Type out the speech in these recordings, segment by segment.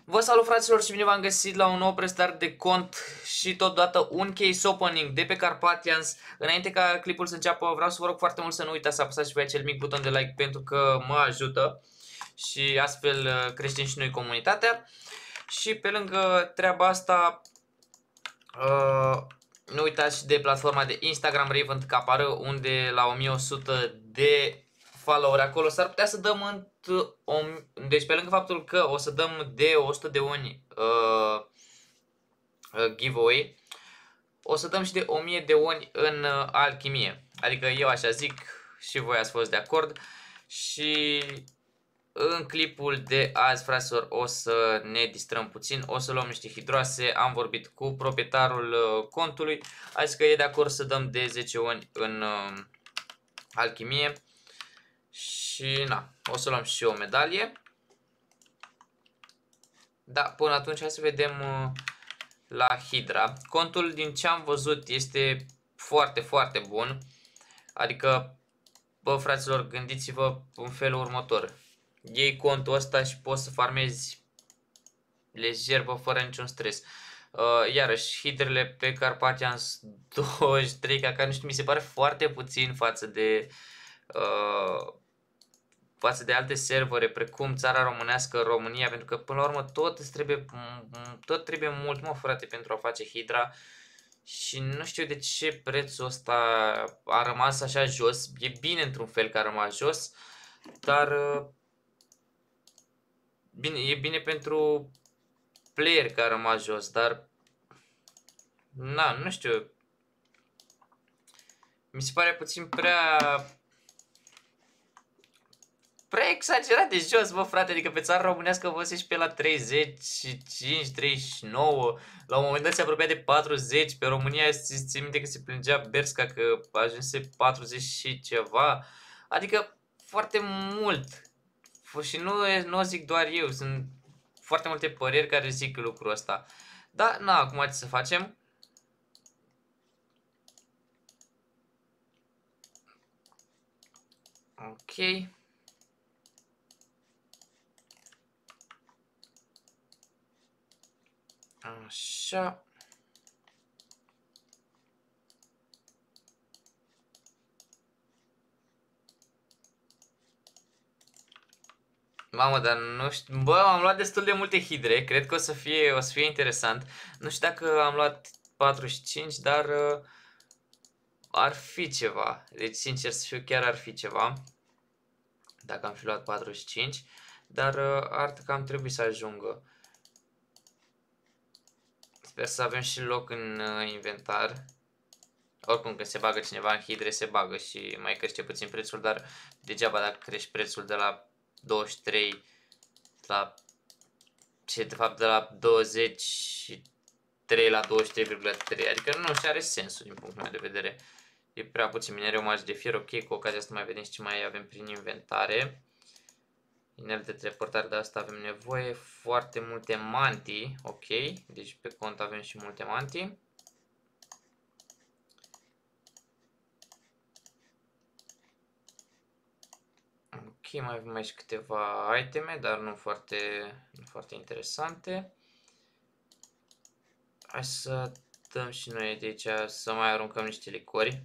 Vă salut, fraților, și bine v-am găsit la un nou prestare de cont și totodată un case opening de pe Carpathians. Înainte ca clipul să înceapă, vreau să vă rog foarte mult să nu uitați să apăsați și pe acel mic buton de like pentru că mă ajută și astfel creștem și noi comunitatea. Și pe lângă treaba asta, nu uitați și de platforma de Instagram Raven Capară, unde la 1100 de follower acolo s-ar putea să dăm deci pe lângă faptul că o să dăm de 100 de uni giveaway, o să dăm și de 1000 de uni în alchimie. Adică eu așa zic și voi ați fost de acord. Și în clipul de azi, fraților, o să ne distrăm puțin, o să luăm niște hidroase. Am vorbit cu proprietarul contului, a zis că e de acord să dăm de 10 uni în alchimie. Și na, o să luăm și o medalie. Da, până atunci hai să vedem la Hydra. Contul, din ce am văzut, este foarte, foarte bun. Adică, bă, fraților, gândiți-vă în felul următor. Iei contul ăsta și poți să farmezi lejer, bă, fără niciun stres. Iarăși, hidrele pe Carpathians 23, ca nu știu, mi se pare foarte puțin față de alte servere precum țara românească, România, pentru că până la urmă tot trebuie mult, mă, frate, pentru a face hidra. Și nu știu de ce prețul ăsta a rămas așa jos. E bine într-un fel că a rămas jos, dar bine, e bine pentru player că a rămas jos, dar na, nu știu. Mi se pare puțin prea exagerat de jos, bă, frate, adică pe țara românească vă și pe la 35, 39, la un moment dat se apropia de 40, pe România țin minte că se plângea Berska că ajunse 40 și ceva, adică foarte mult. Și nu o zic doar eu, sunt foarte multe păreri care zic lucrul ăsta. Da, na, acum ce să facem? Ok. Așa. Mamă, dar nu știu, bă, am luat destul de multe hidre, cred că o să fie interesant. Nu știu dacă am luat 45, dar ar fi ceva. Deci, sincer să fiu, chiar ar fi ceva dacă am fi luat 45, dar arată că am trebuit să ajungă. Sper să avem și loc în inventar. Oricum, când se bagă cineva în hidre, se bagă și mai crește puțin prețul, dar degeaba dacă crești prețul de la 23 la de fapt de la 23 la 23,3, adică nu și are sensul din punctul meu de vedere. E prea puțin. Minereu magi de fier, ok, cu ocazia asta mai vedem și ce mai avem prin inventare. Inel de teleportare, de asta avem nevoie. Foarte multe mantii, ok, deci pe cont avem și multe mantii. Ok, mai avem aici câteva iteme, dar nu foarte interesante. Hai să dăm și noi de aici să mai aruncăm niște licori.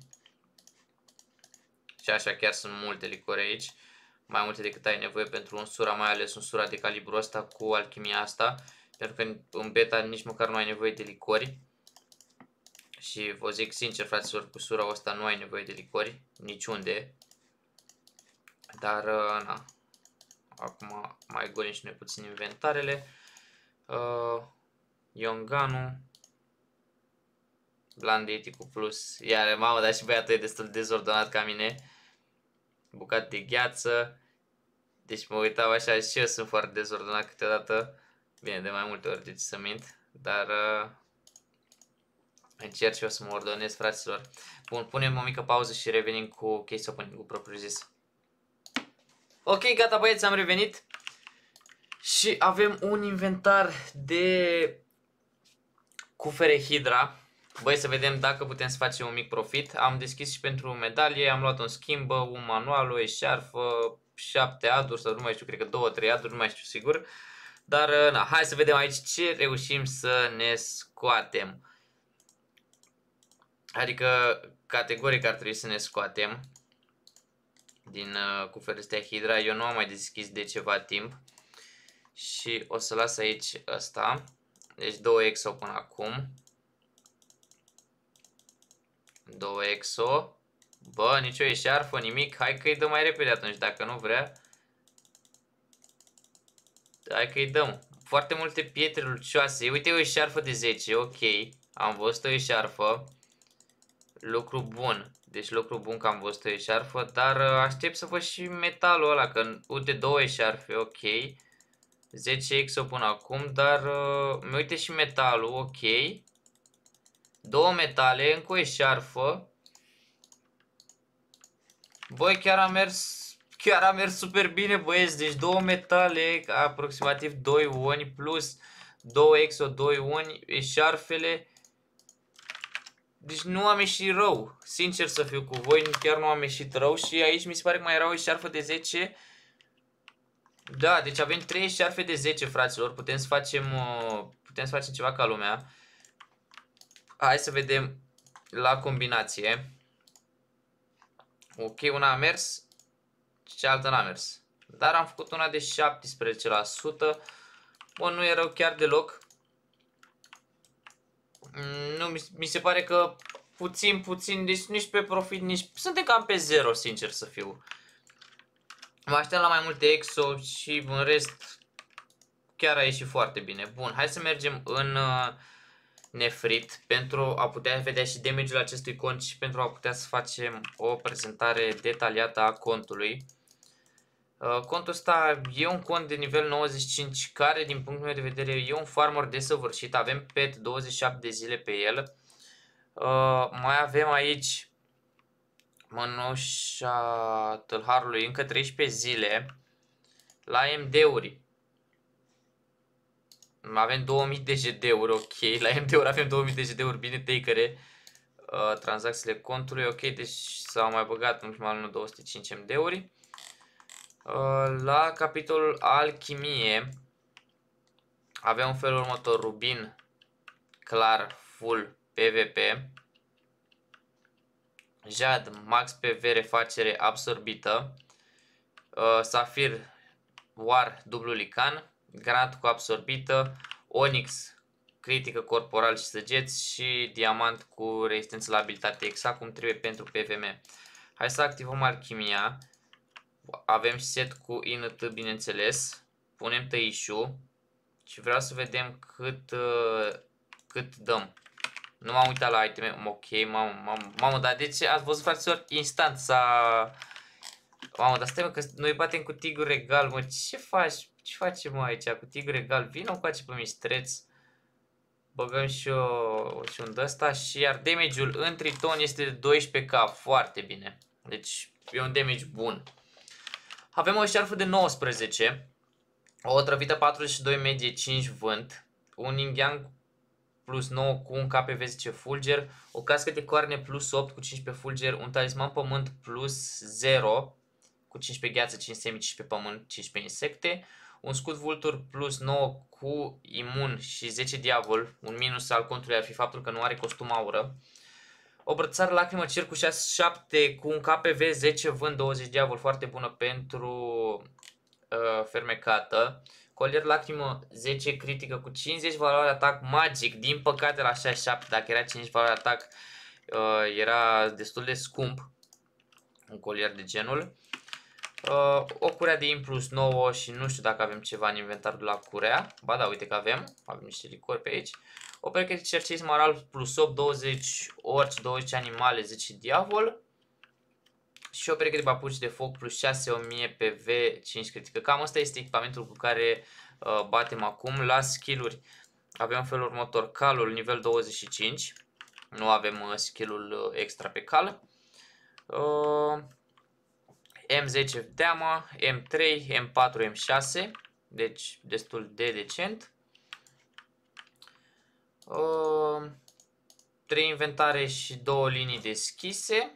Și așa chiar sunt multe licori aici. Mai multe decât ai nevoie pentru unsura, mai ales unsura de calibru ăsta cu alchimia asta. Pentru că în beta nici măcar nu ai nevoie de licori. Și vă zic sincer, fraților, cu sura asta nu ai nevoie de licori, niciunde. Dar, na, acum mai golim și noi puțin inventarele. Ionganu, Blanditi cu plus, iar mamă, dar și băiatul e destul de dezordonat ca mine. Bucat de gheață. Deci mă uitam așa și eu sunt foarte dezordonat câteodată. Bine, de mai multe ori, deci să mint. Dar încerc și eu să mă ordonez, fraților. Bun, punem o mică pauză și revenim cu case opening-ul propriu zis. Ok, gata, băieți, am revenit. Și avem un inventar de cufere Hydra. Băi, să vedem dacă putem să facem un mic profit. Am deschis și pentru medalie, am luat un schimb, un manual, o eșarfă, 7 aduri sau nu mai știu, cred că 2-3 aduri, nu mai știu sigur. Dar, na, hai să vedem aici ce reușim să ne scoatem. Adică, categoric ar trebui să ne scoatem din cuferul ăsta Hydra. Eu nu am mai deschis de ceva timp. Și o să las aici ăsta. Deci 2 exo până acum. 2 exo. Bă, nicio eșarfă, nimic. Hai că îi dăm mai repede atunci, dacă nu vrea. Hai că îi dăm. Foarte multe pietre lucioase. Uite, o eșarfă de 10, ok. Am văzut o eșarfă. Lucru bun. Deci lucru bun că am văzut o eșarfă. Dar aștept să văd și metalul ăla. Că, uite, 2 eșarfe, ok. 10 exo până acum. Dar mi uite și metalul, ok. 2 metale, încă o eșarfă. Băi, chiar a mers super bine, băieți. Deci 2 metale, aproximativ 2 oni, plus 2 exo, 2 oni, eșarfele. Deci nu am ieșit rău. Sincer să fiu cu voi, chiar nu am ieșit rău. Și aici mi se pare că mai era o eșarfă de 10. Da, deci avem 3 eșarfe de 10, fraților. Putem să facem ceva ca lumea. Hai să vedem la combinație. Ok, una a mers, cealaltă n-a mers. Dar am făcut una de 17%. Bă, nu e rău chiar deloc. Nu, mi se pare că puțin, deci nici pe profit, nici... Suntem cam pe 0, sincer să fiu. Mă aștept la mai multe exo și în rest chiar a ieșit foarte bine. Bun, hai să mergem în nefrit pentru a putea vedea și damage-ul acestui cont și pentru a putea să facem o prezentare detaliată a contului. Contul ăsta e un cont de nivel 95 care, din punctul meu de vedere, e un farmer desăvârșit. Avem pet 27 de zile pe el. Mai avem aici mănușa tâlharului încă 13 zile. La MD-uri avem 2000 de GD-uri, ok. La MD-uri avem 2000 de GD-uri, bine, take-ere. Tranzacțiile contului, ok, deci s-au mai băgat în ultimul anul 205 MD-uri. La capitolul alchimie avem un felul următor: rubin clar full PVP, jad max PV refacere absorbită, safir war dublu lican, granat cu absorbită, onyx critică corporal și săgeți și diamant cu rezistență la abilitate, exact cum trebuie pentru PVM. Hai să activăm alchimia. Avem set cu INT, bineînțeles. Punem tăișul și vreau să vedem cât dăm. Nu m-am uitat la iteme. Ok, mamă, dar de ce ați văzut, fraților? Instant s-a... Mamă, dar stai, mă, că noi batem cu tigru regal, mă. Ce faci? Ce facem, mă, aici cu tigru regal? Vino cu aici pe mistreț. Băgăm și un de-ăsta și iar damage-ul în triton este de 12k. Foarte bine. Deci e un damage bun. Avem o șarfă de 19, o otrăvită 42 medie 5 vânt, un yin yang plus 9 cu un KPV 10 fulger, o cască de coarne plus 8 cu 15 fulger, un talisman pământ plus 0 cu 15 gheață, 5 semi, 15 pământ, 15 insecte, un scut vultur plus 9 cu imun și 10 diavol. Un minus al contului ar fi faptul că nu are costum aură. O brățară lacrimă cer cu 6-7 cu un KPV 10 vânt, 20 diavol, foarte bună pentru fermecată. Colier lacrimă 10 critică cu 50 valoare atac magic. Din păcate la 67, dacă era 5 valoare atac, era destul de scump un colier de genul. O curea de implus 9 și nu știu dacă avem ceva în inventar de la curea. Ba da, uite că avem niște licori pe aici. O pereche de cercei smaral plus 8, 20 orci, 20 animale, 10 diavol. Și o pereche de papuci de foc plus 6, 1000 PV, 5 critică. Cam asta este echipamentul cu care batem acum. La skill-uri avem felul următor: calul nivel 25. Nu avem skill-ul extra pe cal. M10 deamă, M3, M4, M6. Deci destul de decent. 3 inventare și 2 linii deschise.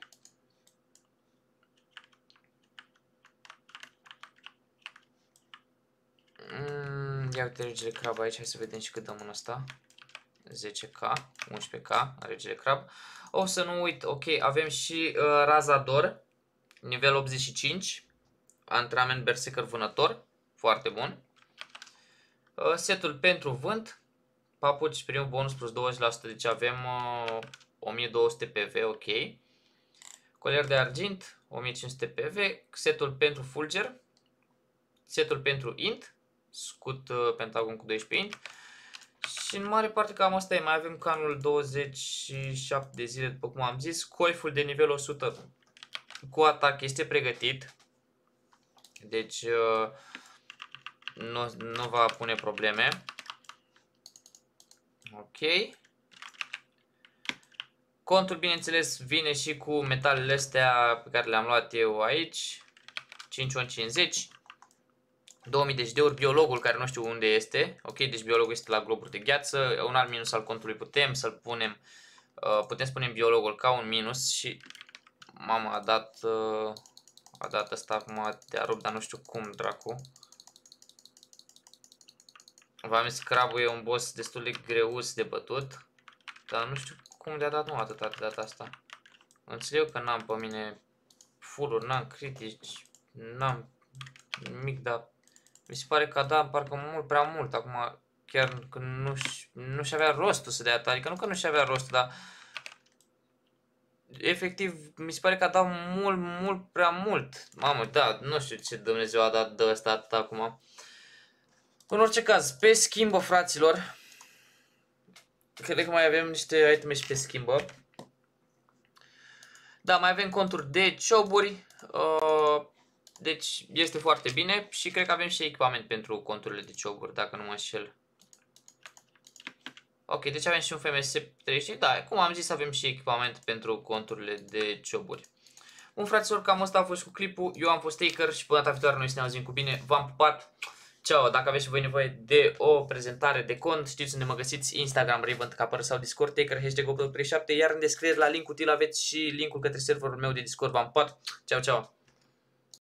Ia uite regele crab aici, hai să vedem și cât dăm în ăsta. 10k, 11k, regele crab. O să nu uit, ok, avem și razador, nivel 85, antrenament berserker vânător, foarte bun. Setul pentru vânt, papuci, primul bonus plus 20%, deci avem 1200 PV, ok. Colier de argint, 1500 PV, setul pentru fulger, setul pentru int, scut pentagon cu 12 int. Și în mare parte cam asta e, mai avem canul 27 de zile, după cum am zis, coiful de nivel 100 cu atac este pregătit, deci nu va pune probleme. Ok. Contul, bineînțeles, vine și cu metalele astea pe care le-am luat eu aici, 5 2000 de ori, biologul care nu știu unde este, ok, deci biologul este la globuri de gheață, un alt minus al contului putem să-l punem, putem spune biologul ca un minus și mama a dat asta acum de-a rupt, dar nu știu cum dracu. V-am zis că crabul e un boss destul de greus de bătut, dar nu știu cum de-a dat, nu atâta de data asta. Înțeleg că n-am pe mine full-uri, n-am critici, n-am nimic, dar mi se pare că a dat parcă mult prea mult. Acum chiar că nu și avea rostul să dea atât, adică nu că nu și avea rostul, dar efectiv mi se pare că a dat mult prea mult. Mamă, da, nu știu ce Dumnezeu a dat de ăsta atât acum. În orice caz, pe schimbă, fraților, cred că mai avem niște iteme și pe schimbă. Da, mai avem conturi de cioburi, deci este foarte bine și cred că avem și echipament pentru conturile de cioburi, dacă nu mă înșel. Ok, deci avem și un FMS 30, da, cum am zis, avem și echipament pentru conturile de cioburi. Bun, fraților, cam asta a fost cu clipul, eu am fost Taker și până data viitoare noi să ne auzim cu bine, v-am pupat. Ceau, dacă aveți și voi nevoie de o prezentare de cont, știți unde mă găsiți, Instagram, Raven sau Discord, Taker, #Goblok37, iar în descriere la link util aveți și linkul către serverul meu de Discord, v-am pupat, ceau, ceau!